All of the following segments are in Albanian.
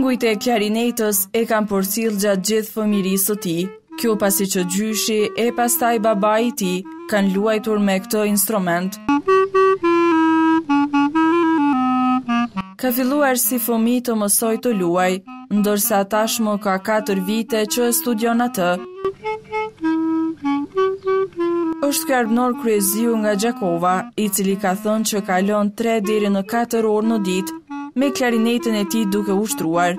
Kujt e klarinetës e kam porcill gjatë gjithë fëmirisë së tij, kjo pasi që gjyshi e pastaj babai i tij kanë luajtur me këtë instrument. Ka filluar si fëmijë të mësoj të luaj, ndërsa tashmë ka 4 vite që studion atë. Është ky Arbnor Kryeziu nga Gjakova, i cili ka thënë që kalon 3 deri në 4 orë në ditë me klarinetën e tij duke ushtruar.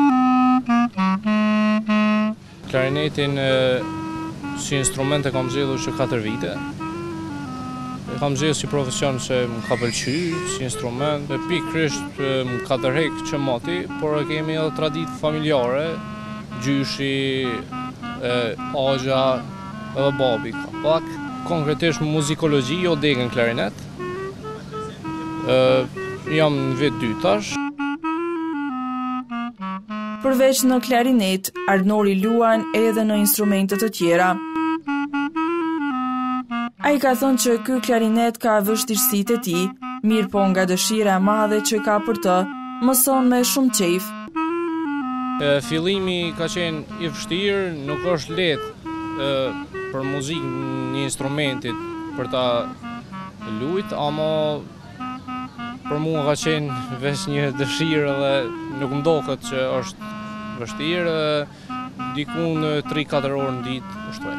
Klarinetin si instrument e kam zgjedhur që 4 vite. E kam zgjedhur si profesion se më ka pëlqyer si instrument. E pikërisht më ka tërheq që moti, por e kemi edhe traditë familjare, gjyshi, agja, edhe babi ka pak. Konkretisht muzikologji, jo degën klarinet. Jam në vit 2 tash. Përveç në klarinet, Arbnori luan edhe në instrumente të tjera. Ai ka thënë që ky klarinet ka vështirësitë e tij, mirë po nga dëshira e madhe që ka për të, mëson me shumë qejf. Fillimi ka qenë i vështirë, nuk është lehtë për muzikë një instrumentit për ta lujt, ama për mua ka qenë veç një dëshirë dhe nuk më doket që është vështirë, diku në 3-4 orë në ditë ushtroj.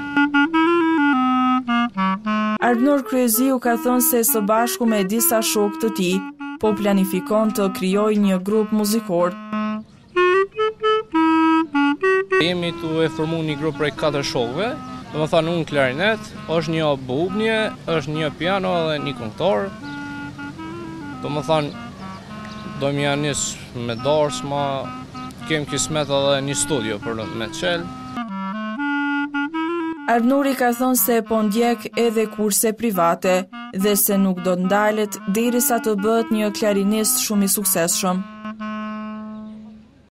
Arbnor Kryeziu ka thënë se së bashku me disa shokë të tij, po planifikon të krijojë një grup muzikor. Jemi tu e formu një grup prej 4 shokëve, do të thënë unë klarinet, është një bubnje, është një piano dhe një këngëtar. Do të thënë do më janë nis me darsma, kem kismet edhe një studio për me qel. Arbnori ka thënë se po ndjek edhe kurse private dhe se nuk do ndalet derisa të bëhet një klarinist shumë i suksesshëm.